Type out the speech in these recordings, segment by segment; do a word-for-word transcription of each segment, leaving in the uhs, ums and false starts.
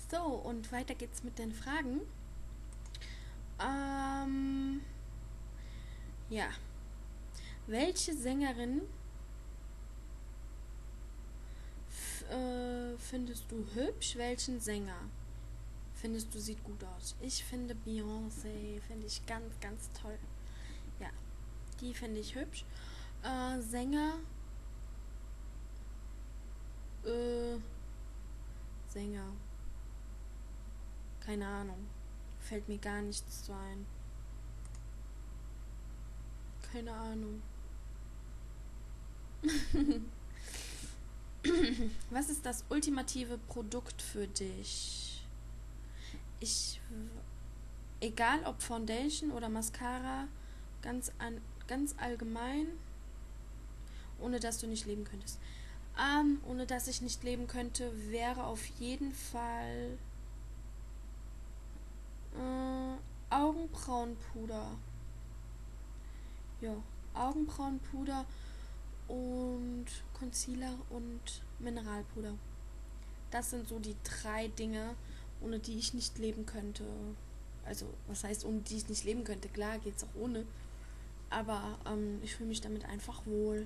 So, und weiter geht's mit den Fragen. Ähm, ja. Welche Sängerin f- äh, findest du hübsch? Welchen Sänger findest du sieht gut aus? Ich finde Beyoncé, finde ich ganz, ganz toll. Ja, die finde ich hübsch. Äh, Sänger, äh, Sänger, keine Ahnung. Fällt mir gar nichts zu ein. Keine Ahnung. Was ist das ultimative Produkt für dich? Ich, egal ob Foundation oder Mascara, ganz, an, ganz allgemein, ohne dass du nicht leben könntest. Ähm, ohne dass ich nicht leben könnte, wäre auf jeden Fall äh, Augenbrauenpuder. Ja, Augenbrauenpuder und Concealer und Mineralpuder. Das sind so die drei Dinge, ohne die ich nicht leben könnte. Also, was heißt, ohne die ich nicht leben könnte? Klar, geht's auch ohne. Aber ähm, ich fühle mich damit einfach wohl.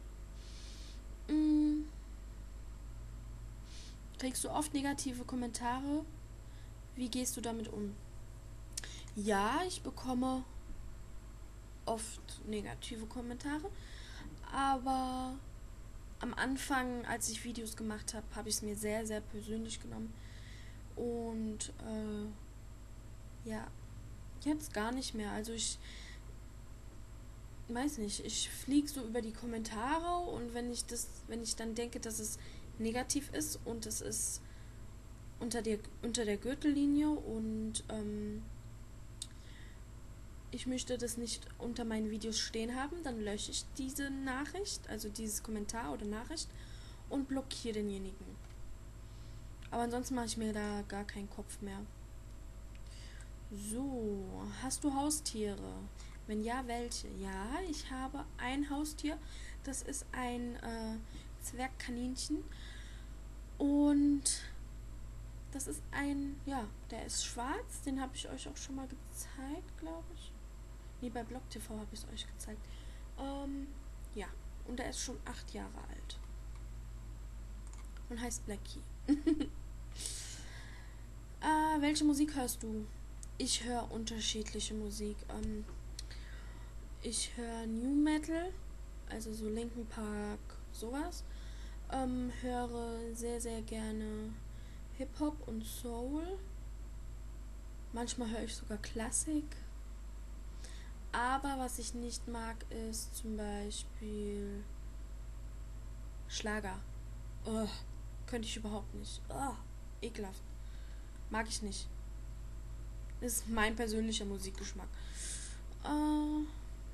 Mm, kriegst du oft negative Kommentare? Wie gehst du damit um? Ja, ich bekomme oft negative Kommentare, aber am Anfang, als ich Videos gemacht habe, habe ich es mir sehr, sehr persönlich genommen. Und äh, ja, jetzt gar nicht mehr. Also ich weiß nicht, ich fliege so über die Kommentare und wenn ich das, wenn ich dann denke, dass es negativ ist und es ist unter der, unter der Gürtellinie und ähm, ich möchte das nicht unter meinen Videos stehen haben, dann lösche ich diese Nachricht, also dieses Kommentar oder Nachricht und blockiere denjenigen. Aber ansonsten mache ich mir da gar keinen Kopf mehr. So, hast du Haustiere? Wenn ja, welche? Ja, ich habe ein Haustier. Das ist ein äh, Zwergkaninchen. Und das ist ein, ja, der ist schwarz. Den habe ich euch auch schon mal gezeigt, glaube ich. Nee, bei Blog T V habe ich es euch gezeigt. Ähm, ja, und der ist schon acht Jahre alt. Und heißt Blackie. äh, welche Musik hörst du? Ich höre unterschiedliche Musik. Ähm, ich höre New Metal, also so Linkin Park, sowas. Ähm, höre sehr, sehr gerne Hip-Hop und Soul. Manchmal höre ich sogar Klassik. Aber was ich nicht mag, ist zum Beispiel Schlager. Oh, könnte ich überhaupt nicht. Oh, ekelhaft. Mag ich nicht. Ist mein persönlicher Musikgeschmack. Äh,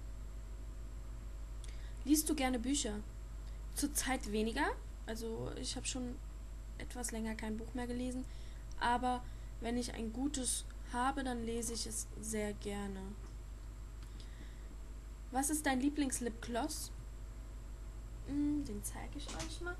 liest du gerne Bücher? Zurzeit weniger. Also ich habe schon etwas länger kein Buch mehr gelesen. Aber wenn ich ein gutes habe, dann lese ich es sehr gerne. Was ist dein Lieblings-Lipgloss? Hm, den zeige ich euch mal.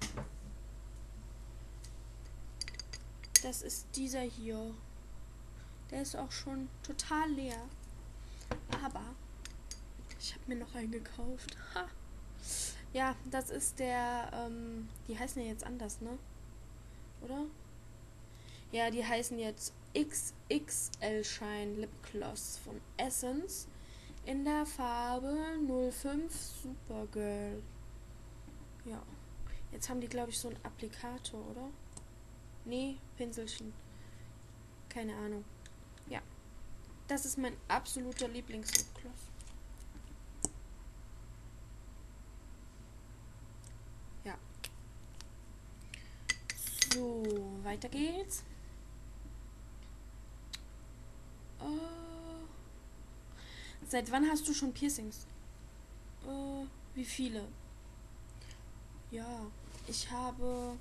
Das ist dieser hier. Der ist auch schon total leer. Aber ich habe mir noch einen gekauft. Ha. Ja, das ist der, ähm, die heißen ja jetzt anders, ne? Oder? Ja, die heißen jetzt X X L Shine Lip Gloss von Essence in der Farbe null fünf Supergirl. Ja. Jetzt haben die, glaube ich, so einen Applikator, oder? Nee, Pinselchen. Keine Ahnung. Ja. Das ist mein absoluter Lieblings-Lipgloss. Ja. So, weiter geht's. Äh, seit wann hast du schon Piercings? Äh, wie viele? Ja, ich habe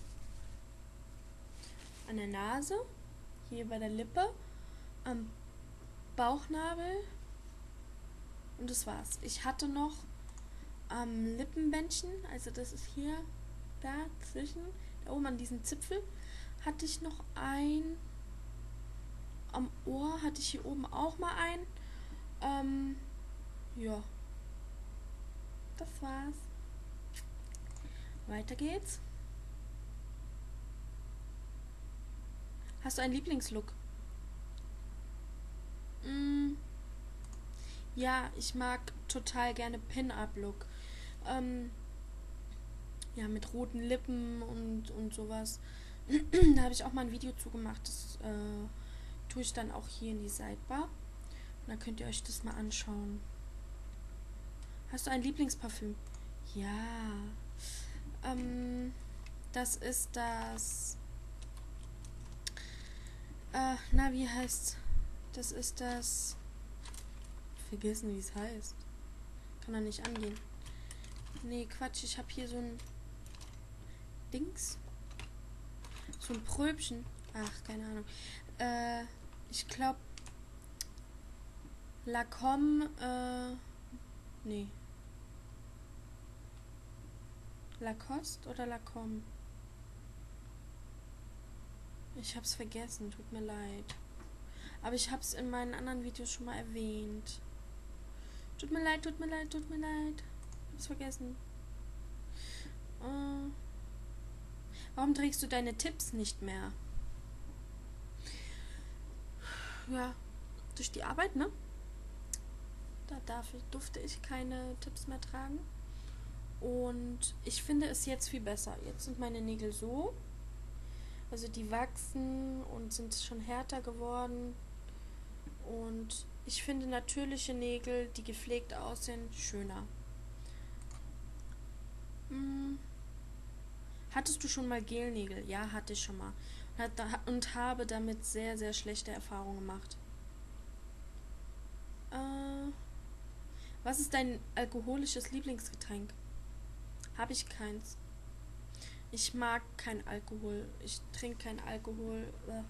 an der Nase, hier bei der Lippe, am Bauchnabel und das war's. Ich hatte noch am Lippenbändchen, also das ist hier, da zwischen, da oben an diesem Zipfel, hatte ich noch ein. Am Ohr hatte ich hier oben auch mal ein. Ähm, ja. Das war's. Weiter geht's. Hast du einen Lieblingslook? Mm, ja, ich mag total gerne Pin-Up-Look. Ähm, ja, mit roten Lippen und, und sowas. Da habe ich auch mal ein Video zu gemacht. Das äh, tue ich dann auch hier in die Sidebar. Und dann könnt ihr euch das mal anschauen. Hast du ein Lieblingsparfüm? Ja. Ähm, das ist das. Äh, na, wie heißt's? Das ist das. Vergessen, wie es heißt. Kann er nicht angehen. Nee, Quatsch, ich habe hier so ein Dings. So ein Pröbchen. Ach, keine Ahnung. Äh, ich glaube. Lacombe, äh. Nee. Lacoste oder Lacombe? Ich hab's vergessen, tut mir leid. Aber ich hab's in meinen anderen Videos schon mal erwähnt. Tut mir leid, tut mir leid, tut mir leid. Ich hab's vergessen. Äh, warum trägst du deine Tipps nicht mehr? Ja, durch die Arbeit, ne? Da darf ich, durfte ich keine Tipps mehr tragen. Und ich finde es jetzt viel besser. Jetzt sind meine Nägel so. Also die wachsen und sind schon härter geworden. Und ich finde natürliche Nägel, die gepflegt aussehen, schöner. Hm. Hattest du schon mal Gelnägel? Ja, hatte ich schon mal. Und habe damit sehr, sehr schlechte Erfahrungen gemacht. Äh, was ist dein alkoholisches Lieblingsgetränk? Habe ich keins. Ich mag kein Alkohol. Ich trinke kein Alkohol.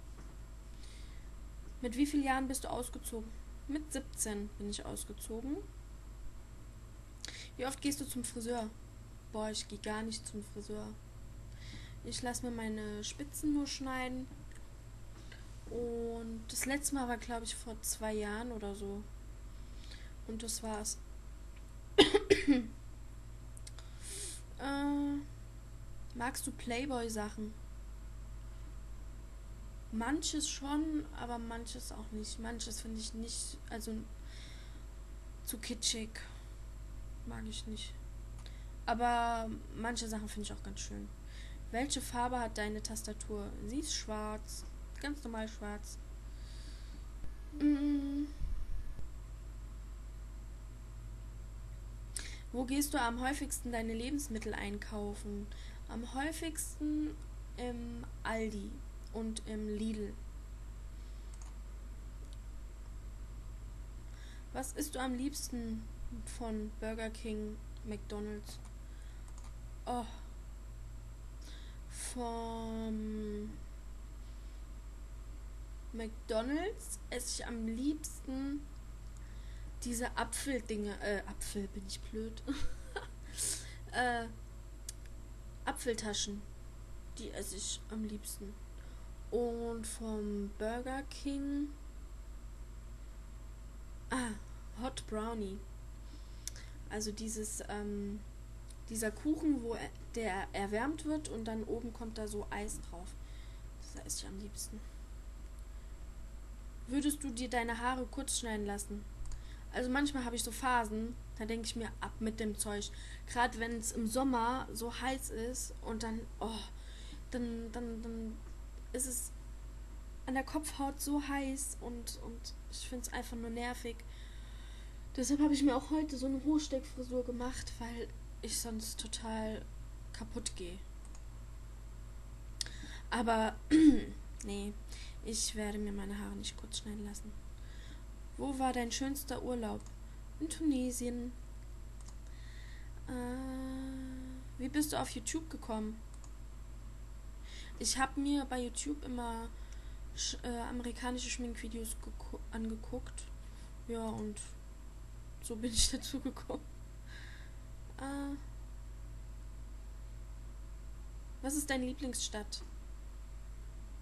Mit wie vielen Jahren bist du ausgezogen? Mit siebzehn bin ich ausgezogen. Wie oft gehst du zum Friseur? Boah, ich gehe gar nicht zum Friseur. Ich lasse mir meine Spitzen nur schneiden. Und das letzte Mal war, glaube ich, vor zwei Jahren oder so. Und das war's. äh, magst du Playboy-Sachen? Manches schon, aber manches auch nicht. Manches finde ich nicht, also zu kitschig. Mag ich nicht. Aber manche Sachen finde ich auch ganz schön. Welche Farbe hat deine Tastatur? Sie ist schwarz. Ganz normal schwarz. Mm. Wo gehst du am häufigsten deine Lebensmittel einkaufen? Am häufigsten im Aldi und im Lidl. Was isst du am liebsten von Burger King, McDonald's? Oh, vom McDonald's esse ich am liebsten diese Apfeldinge, äh, Apfel, bin ich blöd. äh, Apfeltaschen, die esse ich am liebsten. Und vom Burger King, ah, Hot Brownie. Also dieses, ähm, dieser Kuchen, wo er, der erwärmt wird und dann oben kommt da so Eis drauf. Das esse ich am liebsten. Würdest du dir deine Haare kurz schneiden lassen? Also manchmal habe ich so Phasen, da denke ich mir, ab mit dem Zeug. Gerade wenn es im Sommer so heiß ist und dann, oh, dann, dann, dann ist es an der Kopfhaut so heiß und, und ich finde es einfach nur nervig. Deshalb habe ich mir auch heute so eine Hochsteckfrisur gemacht, weil ich sonst total kaputt gehe. Aber, nee, ich werde mir meine Haare nicht kurz schneiden lassen. Wo war dein schönster Urlaub? In Tunesien. Äh, wie bist du auf YouTube gekommen? Ich habe mir bei YouTube immer sch- äh, amerikanische Schminkvideos angeguckt. Ja, und so bin ich dazu gekommen. Äh, was ist deine Lieblingsstadt?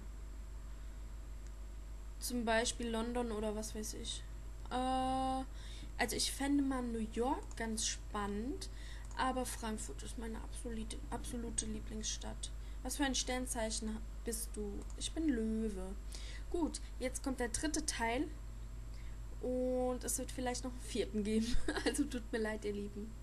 Zum Beispiel London oder was weiß ich. Äh, also ich fände mal New York ganz spannend, aber Frankfurt ist meine absolute, absolute Lieblingsstadt. Was für ein Sternzeichen bist du? Ich bin Löwe. Gut, jetzt kommt der dritte Teil und es wird vielleicht noch einen vierten geben. Also tut mir leid, ihr Lieben.